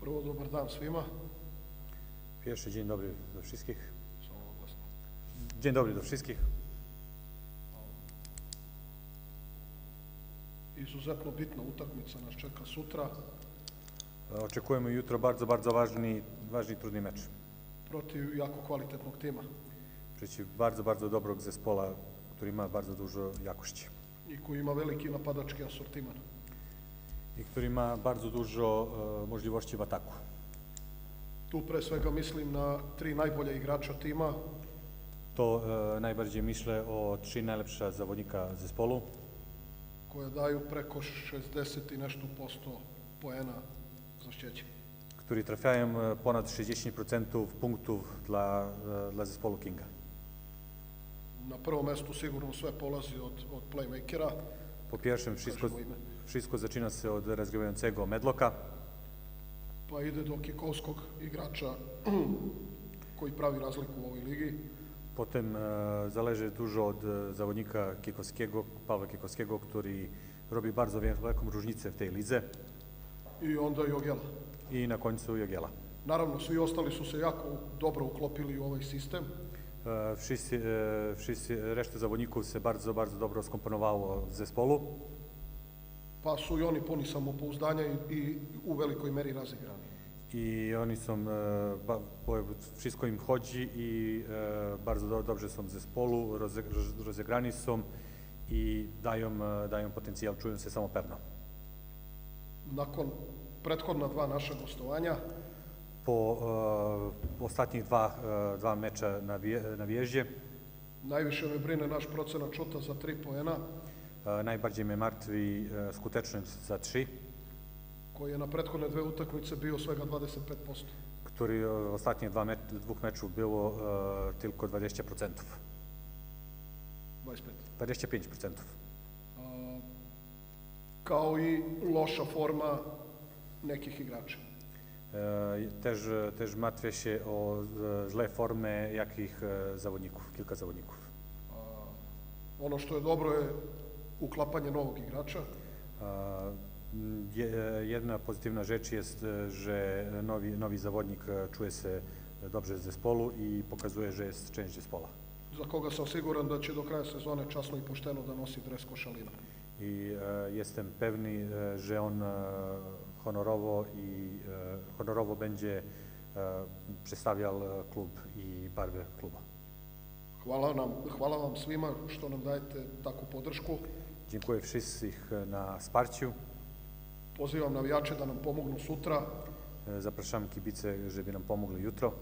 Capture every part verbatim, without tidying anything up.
Prvo, dobar dan svima. Pierwszy dzień dobry do wszystkich. Samo glasno. Dzień dobry do wszystkich. Izuzetno bitna utakmica nas čeka sutra Očekujemo jutro bardzo, bardzo ważny, ważny, trudny mecz. protiv jako kvalitetnog tima Przeciw bardzo, bardzo dobrog zespola, który ma bardzo dużo jakości i koji ima veliki napadački asortiman. i który ma bardzo dużo e, możliwości w ataku. Tu pre svega mislim na tri najbolja igrača tima, To e, najbardziej myślę o trzy najlepsze zawodnika zespołu, koje daju preko šezdeset i nešto posto poena za šćeće. którzy trafiają e, ponad sześćdziesiąt procent punktów dla, e, dla zespołu Kinga. Na prvom mestu sigurno sve polazi od, od playmakera, Po pierwszym wszystko, kažemo ime, wszystko zaczyna się od rozgrywającego Medloka, pa ide do kikovskog igrača koji pravi razliku u ovoj ligi. potem e, zależy dużo od e, zawodnika Kikowskiego, Pawła Kikowskiego, który robi bardzo wielką różnicę w tej lidze, I onda Jogela. i na końcu Jogiela. Naravno, svi ostali su se jako dobro uklopili u ovaj sistem. E, wszyscy, e, wszyscy, reszta zawodników się bardzo, bardzo dobro skomponowało w zespolu, Pa su i oni puni samopouzdanja i, i u velikoj meri razigrani. i oni są, e, ba, bo wszystko im chodzi i e, bardzo do, dobrze są w zespolu, roze, roz, rozegrani są i dają, e, dają potencjał, czują się samopewno. Nakon prethodna dva naša gostovanja, Po e, ostatnich dwa, e, dwa mecze na, wje, na wjeździe najviše me brine naš procenat šuta za tri poena, e, najbardziej mnie martwi e, skuteczność za trzy, koji je na prethodne dve utakmice bio svega dvadeset pet posto. który w ostatnich dwa me, dwóch meczów było e, tylko dwadzieścia procent. dvadeset pet. dwadzieścia pięć procent. A, kao i loša forma nekih igrača. E, też, też martwię się o e, złe formy jakich e, zawodników, kilka zawodników. A, ono što je dobro je uklapanje novog igrača. E, je, jedna pozytywna rzecz jest, e, że nowy, nowy zawodnik e, czuje się dobrze w zespolu i pokazuje, że jest część zespola. Za koga sam siguran da će do kraja sezone časno i pošteno da nosi dres košalina. I e, jestem pewny, e, że on e, honorowo i e, honorowo będzie e, przedstawiał klub i barwy kluba. Hvala, nam, hvala vam svima što nam dajete takvu podršku. Dziękuję wszystkich na wsparciu. Pozivam navijače da nam pomognu sutra. E, Zapraszam kibice, żeby nam pomogli jutro.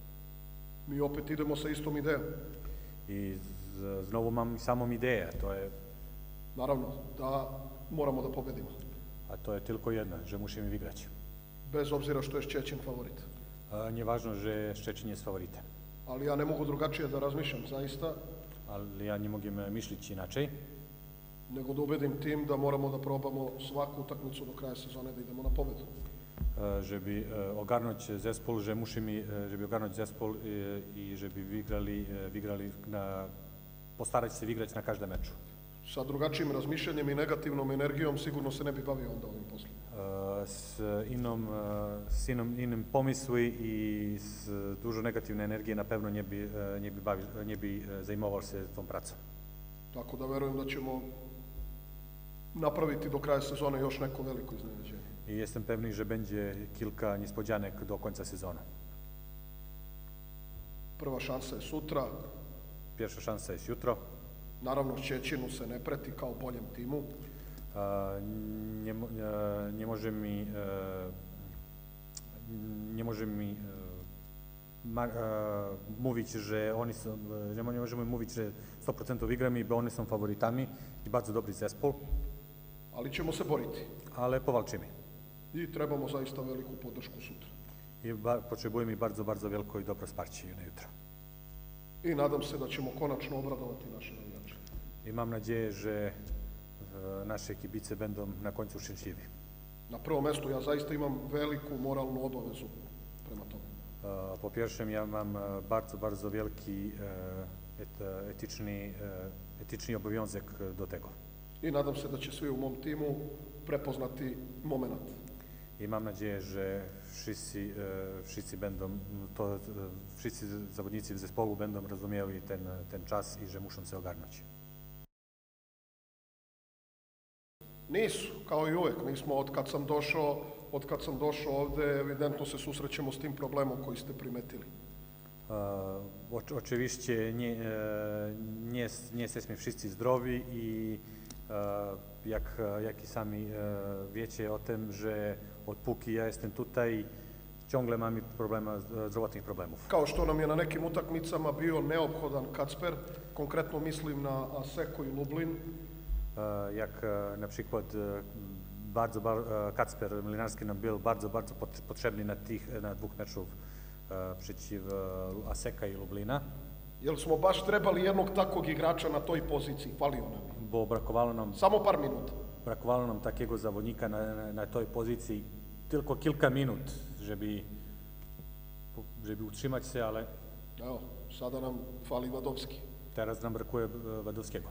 Mi opet idemo sa istom idejom. I z, znowu mam samą ideję, to je, Naravno da moramo da pobedimo. a to je tylko jedna, że musimy wygrać. Bez obzira što je Šćećin favorit. E, Nieważne, że Szczecin jest faworytem, Ali ja ne mogu drugačije da razmišljam zaista, ale ja nie mogę myśleć inaczej, nego da ubedim tim da moramo da probamo svaku utakmicu do kraja sezone da idemo na pobedu. e, żeby e, ogarnąć zespół, że musimy, e, żeby ogarnąć zespół i, i żeby wygrali, e, wygrali na, postarać się wygrać na każdym meczu. Sa drugačijim razmišljanjem i negativnom energijom sigurno se ne bi bavio onda ovim poslom. E, Z inną, e, z innym, innym pomysłem i z dużo negatywnej energii na pewno nie by, e, nie by, bawi, nie by e, zajmował się tą pracą. Tako da verujem da ćemo napraviti do kraja sezone još neko veliko iznenađenje. I jestem pewny, że będzie kilka niespodzianek do końca sezonu. Prva šansa je sutra. Pierwsza szansa jest jutro. Naravno, Šćećinu se ne preti kao boljem timu. E, Nie, mo- e, nie możemy e, nie możemy e, ma, e, mówić, że oni są, e, że nie możemy mówić, że sto procent wygramy, bo oni są faworytami i bardzo dobry zespół, Ali ćemo se boriti. ale powalczymy. I trebamo zaista veliku podršku sutra. I ba, potrzebujemy bardzo, bardzo wielko i dobro wsparcie na jutro. I nadam se da ćemo konačno obradovati naše navijače. I mam nadzieję, że e, nasze kibice będą na końcu szczęśliwi. Na prvom mestu ja zaista imam veliku moralnu obavezu prema tome. E, Po pierwsze, ja mam e, bardzo, bardzo wielki e, et, etyczny, e, etyczny obowiązek do tego. I nadam se da će svi u mom timu prepoznati moment. i mam nadzieję, że wszyscy, e, wszyscy będą, to, e, wszyscy zawodnicy w zespołu będą rozumieli ten, ten czas i że muszą się ogarnąć. Nisu, kao i uvek. Mi smo, od kad sam došao, od kad sam došao ovde, evidentno se susrećemo s tim problemom koji ste primetili. E, oč, oczywiście nie, e, nie, nie jesteśmy wszyscy zdrowi i e, jak, jak i sami e, wiecie o tym, że odpóki ja jestem tutaj, ciągle mamy problema, zdrowotnych problemów. Kao što nam je na nekim utakmicama bio neophodan Kacper, konkretno mislim na Aseko i Lublin, E, jak e, na przykład e, bardzo, bar, e, Kacper Mlinarski nam był bardzo, bardzo pot, potrzebny na tych na dwóch meczów e, przeciw e, Aseka i Lublina. jer smo baš trebali jednog takvog igrača na toj poziciji, falio nam je. Bo brakowało nam, Samo par minuta. brakowało nam takiego zawodnika na, na, na toj pozycji tylko kilka minut, żeby, żeby utrzymać się, ale Evo, sada nam fali Vadovski. teraz nam brakuje e, Wadowskiego.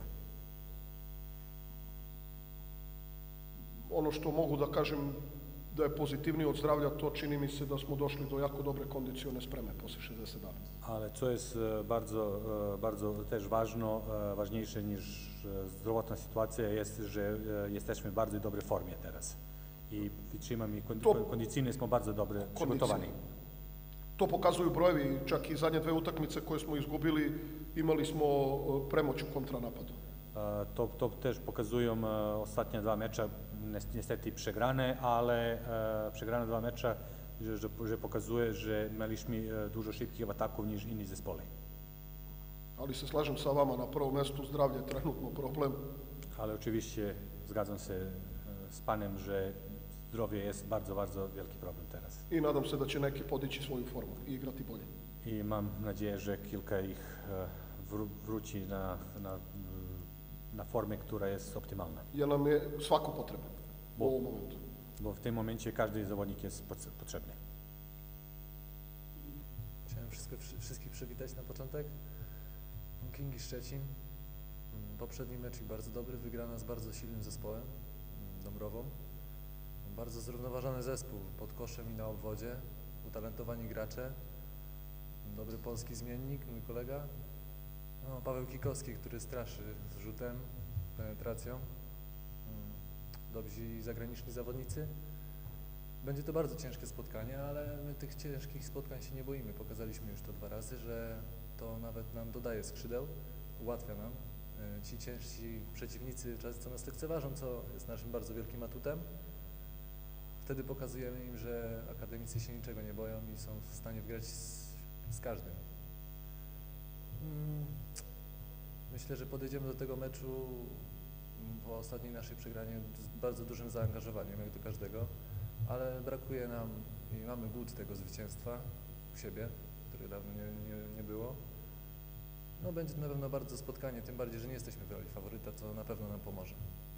Ono što mogu da kažem da je pozitivnije od zdravlja, to čini mi se da smo došli do jako dobre kondicione spreme posle šezdeset dana. Ale co jest e, bardzo, e, bardzo też ważno, e, ważniejsze niż e, zdrowotna sytuacja jest, że e, jesteśmy w bardzo dobrej formie teraz. I wytrzymamy, kondi, To- kondycyjnie smo bardzo dobre przygotowani. To pokazuju brojevi, čak i zadnje dve utakmice koje smo izgubili, imali smo e, premoć u kontranapadu. E, To, to też pokazują e, ostatnie dwa mecze, nes- niestety przegrane, ale e, przegrane dwa mecze, że, że, że pokazuje, że mieliśmy e, dużo szybkich ataków niż inni zespoły. Ali se slažem sa vama, na prvom mestu zdravlje je trenutno problem. Ale oczywiście zgadzam się e, z panem, że zdrowie jest bardzo, bardzo wielki problem teraz. I nadam se da će neki podići svoju formu i igrati bolje. I mam nadzieję, że kilka ich e, wró- wróci na, na, na formę, która jest optymalna. Jer nam je svako potreban u Bo- ovom momentu. Bo w tym momencie każdy zawodnik jest poc- potrzebny. Chciałem wszystko, wszy- wszystkich przywitać na początek. Kingi Szczecin. Mm, Poprzedni mecz bardzo dobry, wygrana z bardzo silnym zespołem, mm, Dąbrową. Bardzo zrównoważony zespół pod koszem i na obwodzie, utalentowani gracze, dobry polski zmiennik, mój kolega. No, Paweł Kikowski, który straszy z rzutem, penetracją. Mm, Dobrzy zagraniczni zawodnicy. Będzie to bardzo ciężkie spotkanie, ale my tych ciężkich spotkań się nie boimy. Pokazaliśmy już to dwa razy, że to nawet nam dodaje skrzydeł, ułatwia nam. E, Ci ciężsi przeciwnicy często nas lekceważą, co jest naszym bardzo wielkim atutem. Wtedy pokazujemy im, że akademicy się niczego nie boją i są w stanie wygrać z, z każdym. Mm, Myślę, że podejdziemy do tego meczu mm, po ostatniej naszej przegranie z bardzo dużym zaangażowaniem, jak do każdego, ale brakuje nam i mamy głód tego zwycięstwa u siebie, którego dawno nie, nie, nie było. No, będzie to na pewno bardzo spotkanie, tym bardziej, że nie jesteśmy w roli faworyta, co na pewno nam pomoże.